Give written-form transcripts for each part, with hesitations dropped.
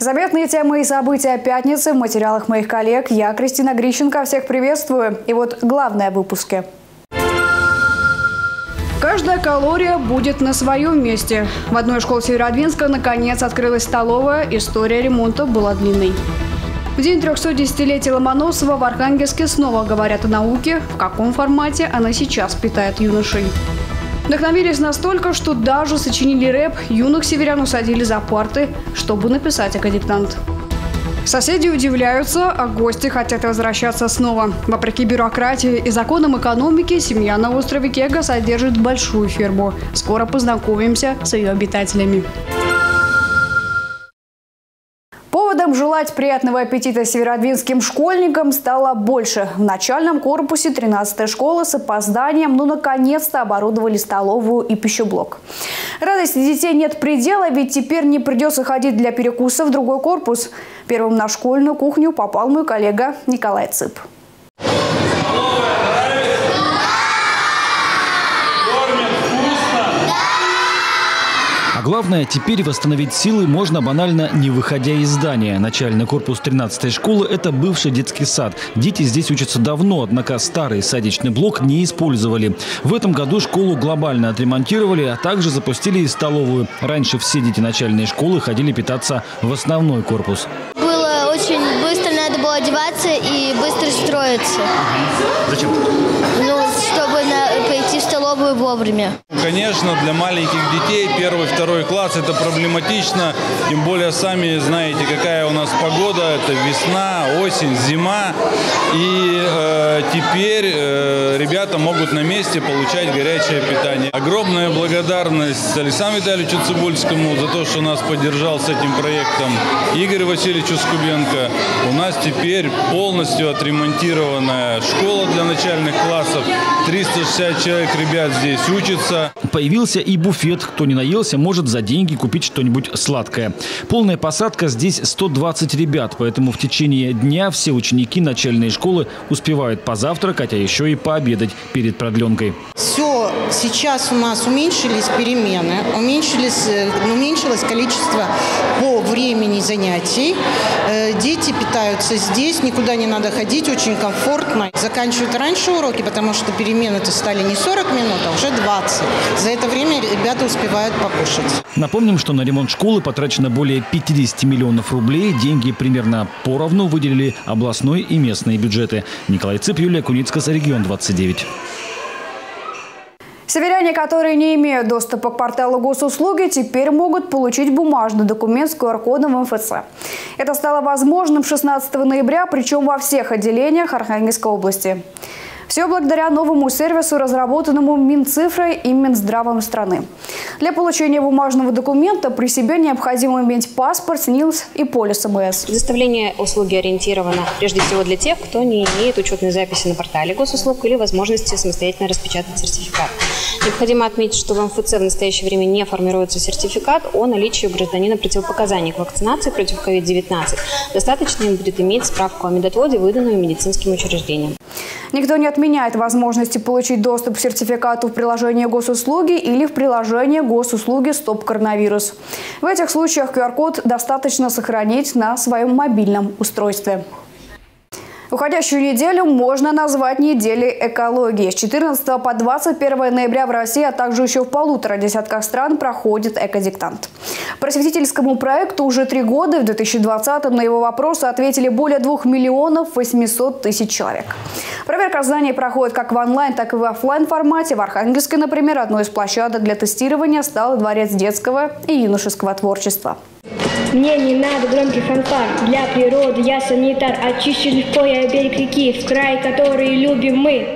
Заметные темы и события пятницы в материалах моих коллег. Я, Кристина Грищенко, всех приветствую. И вот главное в выпуске. Каждая калория будет на своем месте. В одной из школ Северодвинска наконец открылась столовая. История ремонта была длинной. В день 310-летия Ломоносова в Архангельске снова говорят о науке. В каком формате она сейчас питает юношей. Вдохновились настолько, что даже сочинили рэп. Юных северян усадили за парты, чтобы написать экодиктант. Соседи удивляются, а гости хотят возвращаться снова. Вопреки бюрократии и законам экономики, семья на острове Кега содержит большую ферму. Скоро познакомимся с ее обитателями. Поводом желать приятного аппетита северодвинским школьникам стало больше. В начальном корпусе 13-й школы с опозданием, наконец-то оборудовали столовую и пищеблок. Радости детей нет предела, ведь теперь не придется ходить для перекуса в другой корпус. Первым на школьную кухню попал мой коллега Николай Цып. Главное, теперь восстановить силы можно банально не выходя из здания. Начальный корпус 13-й школы – это бывший детский сад. Дети здесь учатся давно, однако старый садичный блок не использовали. В этом году школу глобально отремонтировали, а также запустили и столовую. Раньше все дети начальной школы ходили питаться в основной корпус. Было очень быстро, надо было одеваться и быстро строиться. Зачем? Чтобы пойти в столовую вовремя. Конечно, для маленьких детей 1-2 класс это проблематично. Тем более, сами знаете, какая у нас погода. Это весна, осень, зима. И теперь ребята могут на месте получать горячее питание. Огромная благодарность Александру Витальевичу Цибульскому за то, что нас поддержал с этим проектом. Игорю Васильевичу Скубенко. У нас теперь полностью отремонтированная школа для начальных классов. 360 человек ребят здесь учатся. Появился и буфет. Кто не наелся, может за деньги купить что-нибудь сладкое. Полная посадка здесь 120 ребят, поэтому в течение дня все ученики начальной школы успевают позавтракать, а еще и пообедать перед продленкой. Все, сейчас у нас уменьшились перемены, уменьшилось количество по времени занятий. Дети питаются здесь, никуда не надо ходить, очень комфортно. Заканчивают раньше уроки, потому что перемены-то стали не 40 минут, а уже 20. За это время ребята успевают покушать. Напомним, что на ремонт школы потрачено более 50 миллионов рублей. Деньги примерно поровну выделили областной и местные бюджеты. Николай Цып, Юлия Куницкая, Регион 29. Северяне, которые не имеют доступа к порталу госуслуги, теперь могут получить бумажный документ с QR-кодом МФЦ. Это стало возможным 16 ноября, причем во всех отделениях Архангельской области. Все благодаря новому сервису, разработанному Минцифрой и Минздравом страны. Для получения бумажного документа при себе необходимо иметь паспорт, СНИЛС и полис МС. Предоставление услуги ориентировано прежде всего для тех, кто не имеет учетной записи на портале госуслуг или возможности самостоятельно распечатать сертификат. Необходимо отметить, что в МФЦ в настоящее время не формируется сертификат о наличии у гражданина противопоказаний к вакцинации против COVID-19. Достаточно им будет иметь справку о медотводе, выданную медицинским учреждением. Никто не отменяет возможности получить доступ к сертификату в приложении госуслуги или в приложении госуслуги «Стоп коронавирус». В этих случаях QR-код достаточно сохранить на своем мобильном устройстве. Уходящую неделю можно назвать неделей экологии. С 14 по 21 ноября в России, а также еще в 1,5 десятках стран проходит экодиктант. Просветительскому проекту уже 3 года. В 2020-м на его вопросы ответили более 2 800 000 человек. Проверка знаний проходит как в онлайн, так и в офлайн формате. В Архангельске, например, одной из площадок для тестирования стал Дворец детского и юношеского творчества. Мне не надо громких фанфар, для природы я санитар, очищу легко я берег реки, в край, который любим мы.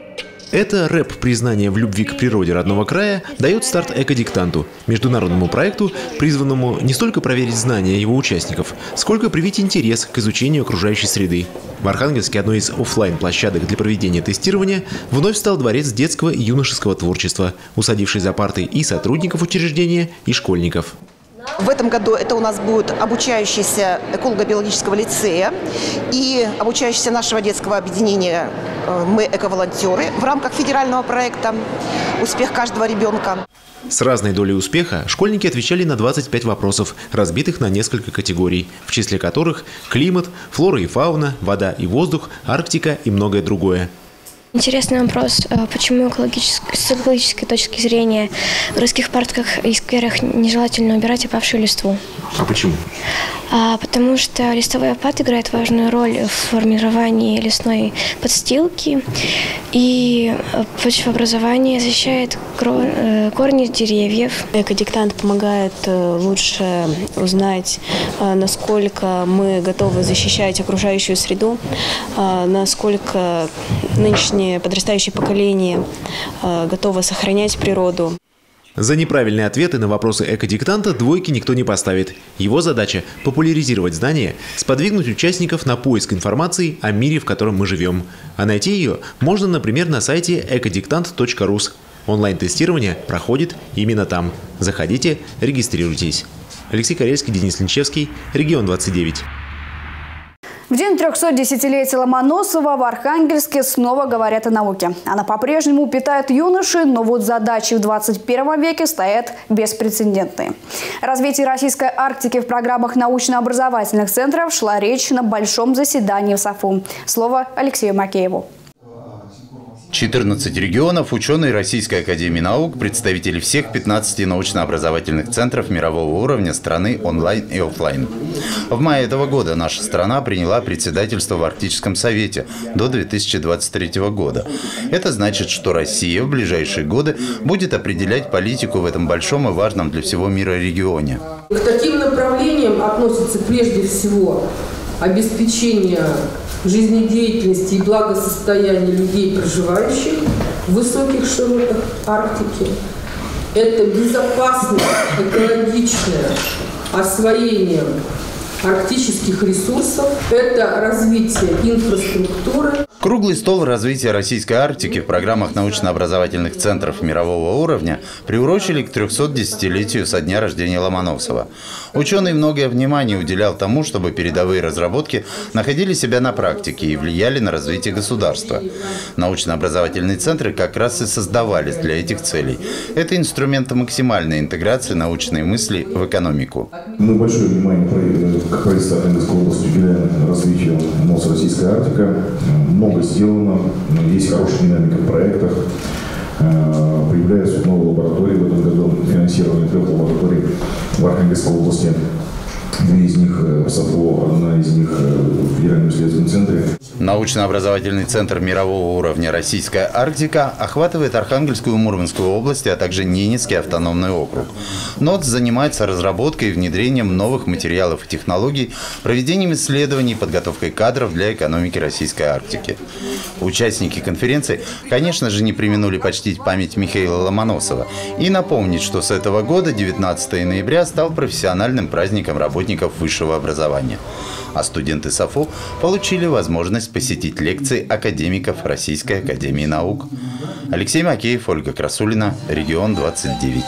Это рэп признания в любви к природе родного края дает старт экодиктанту, международному проекту, призванному не столько проверить знания его участников, сколько привить интерес к изучению окружающей среды. В Архангельске одной из офлайн-площадок для проведения тестирования вновь стал Дворец детского и юношеского творчества, усадивший за парты и сотрудников учреждения, и школьников. В этом году это у нас будут обучающиеся эколого-биологического лицея и обучающиеся нашего детского объединения «Мы эко-волонтеры» в рамках федерального проекта «Успех каждого ребенка». С разной долей успеха школьники отвечали на 25 вопросов, разбитых на несколько категорий, в числе которых климат, флора и фауна, вода и воздух, Арктика и многое другое. Интересный вопрос, почему с экологической точки зрения в городских парках и скверах нежелательно убирать опавшую листву. А почему? Потому что листовой опад играет важную роль в формировании лесной подстилки, и почвообразование защищает корни деревьев. Экодиктант помогает лучше узнать, насколько мы готовы защищать окружающую среду, насколько нынешнее подрастающее поколение готово сохранять природу. За неправильные ответы на вопросы экодиктанта двойки никто не поставит. Его задача – популяризировать знания, сподвигнуть участников на поиск информации о мире, в котором мы живем. А найти ее можно, например, на сайте экодиктант.рус. Онлайн-тестирование проходит именно там. Заходите, регистрируйтесь. Алексей Карельский, Денис Линчевский, Регион 29. В день 310-летия Ломоносова в Архангельске снова говорят о науке. Она по-прежнему питает юношей, но вот задачи в 21 веке стоят беспрецедентные. О развитии российской Арктики в программах научно-образовательных центров шла речь на большом заседании в САФУ. Слово Алексею Макееву. 14 регионов, ученые Российской академии наук, представители всех 15 научно-образовательных центров мирового уровня страны онлайн и офлайн. В мае этого года наша страна приняла председательство в Арктическом совете до 2023 года. Это значит, что Россия в ближайшие годы будет определять политику в этом большом и важном для всего мира регионе. К таким направлениям относится прежде всего обеспечение жизнедеятельности и благосостояния людей, проживающих в высоких широтах Арктики. Это безопасное, экологичное освоение арктических ресурсов, это развитие инфраструктуры. Круглый стол развития российской Арктики в программах научно-образовательных центров мирового уровня приурочили к 310-летию со дня рождения Ломоносова. Ученый многое внимание уделял тому, чтобы передовые разработки находили себя на практике и влияли на развитие государства. Научно-образовательные центры как раз и создавались для этих целей. Это инструмент максимальной интеграции научной мысли в экономику. Мы большое внимание, как правительство Архангельской области, уделяем развитию МОЗ «Российская Арктика». Много сделано, есть хорошая динамика в проектах. Появляются новые лаборатории в этом году, финансирование 3 лабораторий в Архангельской области. 2 из них в САФО, 1 из них в Федеральном исследовательском центре. Научно-образовательный центр мирового уровня «Российская Арктика» охватывает Архангельскую и Мурманскую области, а также Ненецкий автономный округ. НОЦ занимается разработкой и внедрением новых материалов и технологий, проведением исследований и подготовкой кадров для экономики Российской Арктики. Участники конференции, конечно же, не преминули почтить память Михаила Ломоносова и напомнить, что с этого года 19 ноября стал профессиональным праздником работников высшего образования. А студенты САФУ получили возможность посетить лекции академиков Российской академии наук. Алексей Макеев, Ольга Красулина, Регион 29.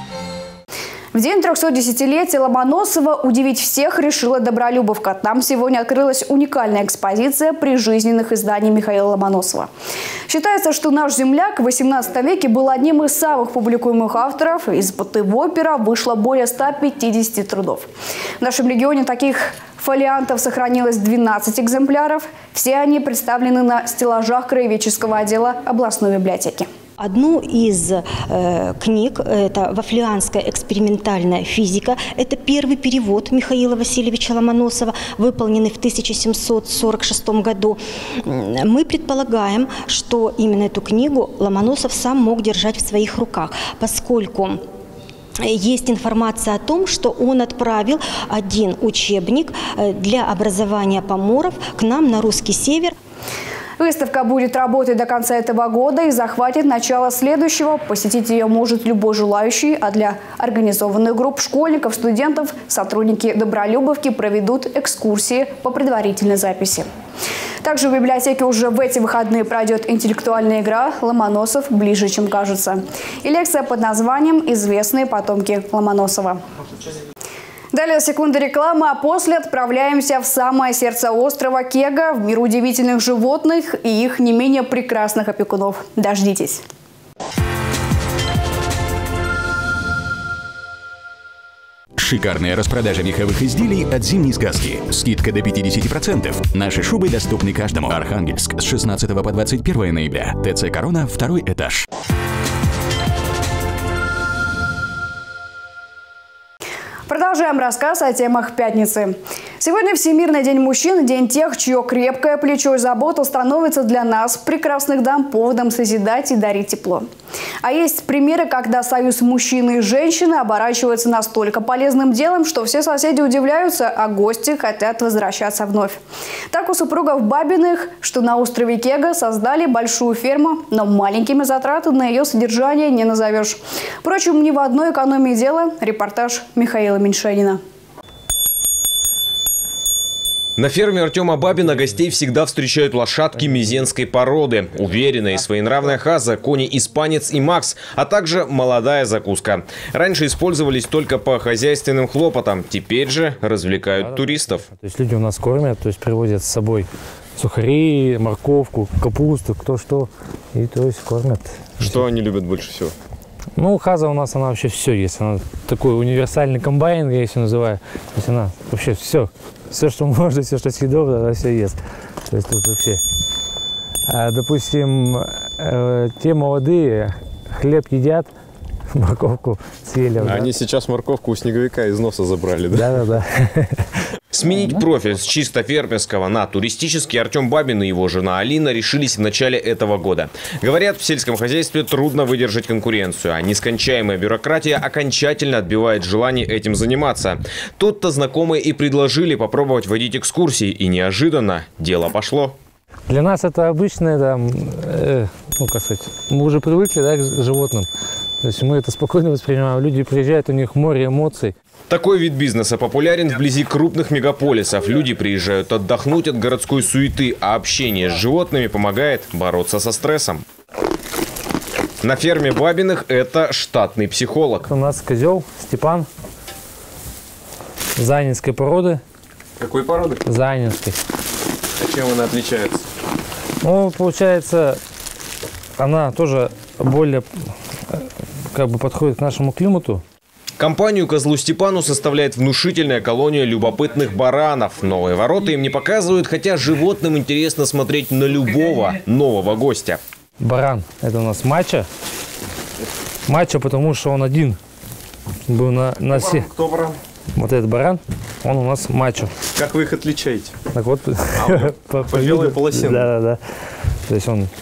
В день 310-летия Ломоносова удивить всех решила Добролюбовка. Там сегодня открылась уникальная экспозиция прижизненных изданий Михаила Ломоносова. Считается, что наш земляк в 18 веке был одним из самых публикуемых авторов. Из-под его пера вышло более 150 трудов. В нашем регионе таких фолиантов сохранилось 12 экземпляров. Все они представлены на стеллажах краеведческого отдела областной библиотеки. Одну из книг, это «Вафлианская экспериментальная физика», это первый перевод Михаила Васильевича Ломоносова, выполненный в 1746 году. Мы предполагаем, что именно эту книгу Ломоносов сам мог держать в своих руках, поскольку есть информация о том, что он отправил один учебник для образования поморов к нам на русский север. Выставка будет работать до конца этого года и захватит начало следующего. Посетить ее может любой желающий, а для организованных групп школьников, студентов сотрудники Добролюбовки проведут экскурсии по предварительной записи. Также в библиотеке уже в эти выходные пройдет интеллектуальная игра «Ломоносов ближе, чем кажется» и лекция под названием «Известные потомки Ломоносова». Далее секунда рекламы, а после отправляемся в самое сердце острова Кега, в мир удивительных животных и их не менее прекрасных опекунов. Дождитесь! Шикарная распродажа меховых изделий от «Зимней сказки». Скидка до 50%. Наши шубы доступны каждому. Архангельск с 16 по 21 ноября. ТЦ «Корона», 2-й этаж. Продолжаем рассказ о темах пятницы. Сегодня Всемирный день мужчин, день тех, чье крепкое плечо и забота становится для нас, прекрасных дам, поводом созидать и дарить тепло. А есть примеры, когда союз мужчины и женщины оборачивается настолько полезным делом, что все соседи удивляются, а гости хотят возвращаться вновь. Так у супругов Бабиных, что на острове Кега, создали большую ферму, но маленькими затратами на ее содержание не назовешь. Впрочем, ни в одной экономии дела. Репортаж Михаила Меньшенина. На ферме Артема Бабина гостей всегда встречают лошадки мезенской породы. Уверенная и своенравная Хаза, кони Испанец и Макс, а также молодая закуска. Раньше использовались только по хозяйственным хлопотам, теперь же развлекают туристов. То есть люди у нас кормят, то есть привозят с собой сухари, морковку, капусту, кто что, и то есть кормят. Что они любят больше всего? Ну, Хаза у нас, она вообще все есть. Она такой универсальный комбайн, я ее называю. То есть она вообще все. Все, что можно, все, что съедобно, она все ест. То есть тут вообще. Допустим, те молодые хлеб едят, морковку съели. Они сейчас морковку у снеговика из носа забрали, да? Да. Сменить профиль с чисто фермерского на туристический Артем Бабин и его жена Алина решились в начале этого года. Говорят, в сельском хозяйстве трудно выдержать конкуренцию, а нескончаемая бюрократия окончательно отбивает желание этим заниматься. Тут-то знакомые и предложили попробовать водить экскурсии, и неожиданно дело пошло. Для нас это обычное, ну как сказать, мы уже привыкли, да, к животным. То есть мы это спокойно воспринимаем. Люди приезжают, у них море эмоций. Такой вид бизнеса популярен вблизи крупных мегаполисов. Люди приезжают отдохнуть от городской суеты, а общение с животными помогает бороться со стрессом. На ферме Бабиных это штатный психолог. У нас козел Степан, заинской породы. Какой породы? Заинской. А чем она отличается? Ну, получается, она тоже более подходит к нашему климату. Компанию козлу Степану составляет внушительная колония любопытных баранов. Новые ворота им не показывают, хотя животным интересно смотреть на любого нового гостя. Баран – это у нас мачо. Мачо, потому что он один был на все. Кто баран? Вот этот баран, он у нас мачо. Как вы их отличаете? Так вот, по белой полосе. Да. То есть он...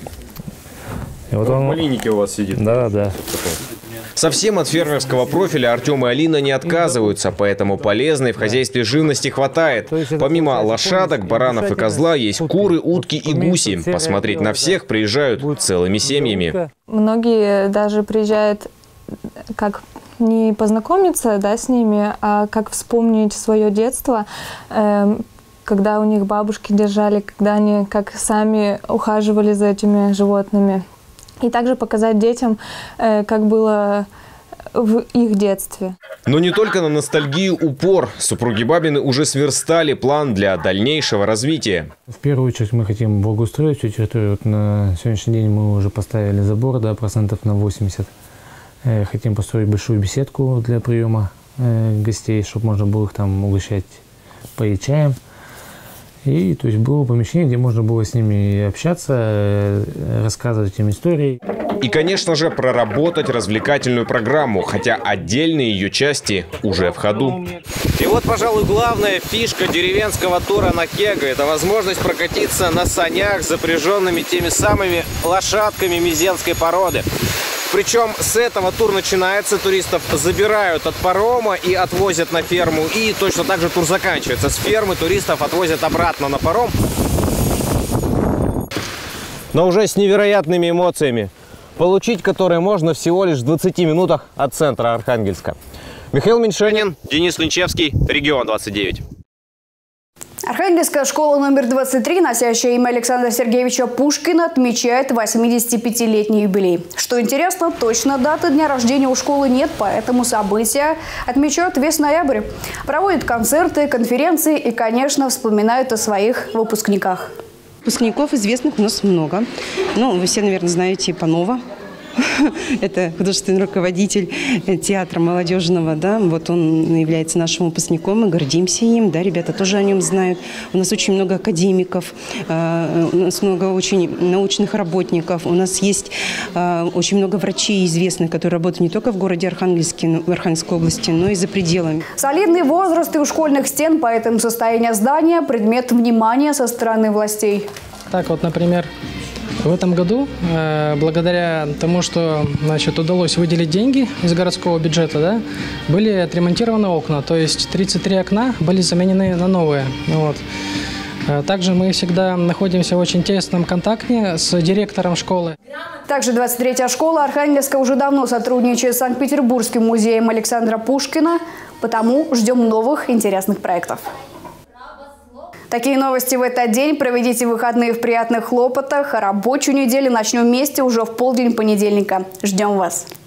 Вот он в малинике у вас сидит. Да. Совсем от фермерского профиля Артем и Алина не отказываются, поэтому полезной в хозяйстве живности хватает. Помимо лошадок, баранов и козла есть куры, утки и гуси. Посмотреть на всех приезжают целыми семьями. Многие даже приезжают как не познакомиться, да, с ними, а как вспомнить свое детство, когда у них бабушки держали, когда они как сами ухаживали за этими животными. И также показать детям, как было в их детстве. Но не только на ностальгию упор. Супруги Бабины уже сверстали план для дальнейшего развития. В первую очередь мы хотим благоустроить всю территорию. Вот на сегодняшний день мы уже поставили забор, да, процентов на 80. Хотим построить большую беседку для приема гостей, чтобы можно было их там угощать, поить чаем. И то есть было помещение, где можно было с ними общаться, рассказывать им истории. И, конечно же, проработать развлекательную программу, хотя отдельные ее части уже в ходу. И вот, пожалуй, главная фишка деревенского тура на Кега – это возможность прокатиться на санях, запряженными теми самыми лошадками мезенской породы. Причем с этого тур начинается, туристов забирают от парома и отвозят на ферму. И точно так же тур заканчивается. С фермы туристов отвозят обратно на паром. Но уже с невероятными эмоциями, получить которые можно всего лишь в 20 минутах от центра Архангельска. Михаил Меньшенин, Денис Линчевский, Регион 29. Архангельская школа номер 23, носящая имя Александра Сергеевича Пушкина, отмечает 85-летний юбилей. Что интересно, точно даты дня рождения у школы нет, поэтому события отмечают весь ноябрь. Проводят концерты, конференции и, конечно, вспоминают о своих выпускниках. Выпускников известных у нас много. Ну, вы все, наверное, знаете Панова это художественный руководитель театра молодежного, да, вот он является нашим выпускником, мы гордимся им, да, ребята тоже о нем знают. У нас очень много академиков, у нас много очень научных работников, у нас есть очень много врачей известных, которые работают не только в городе Архангельске, в Архангельской области, но и за пределами. Солидный возраст и у школьных стен, поэтому состояние здания – предмет внимания со стороны властей. Так вот, например, в этом году, благодаря тому, что удалось выделить деньги из городского бюджета, да, были отремонтированы окна, то есть 33 окна были заменены на новые. Вот. Также мы всегда находимся в очень тесном контакте с директором школы. Также 23-я школа Архангельска уже давно сотрудничает с Санкт-Петербургским музеем Александра Пушкина, потому ждем новых интересных проектов. Такие новости в этот день. Проведите выходные в приятных хлопотах. Рабочую неделю начнем вместе уже в полдень понедельника. Ждем вас.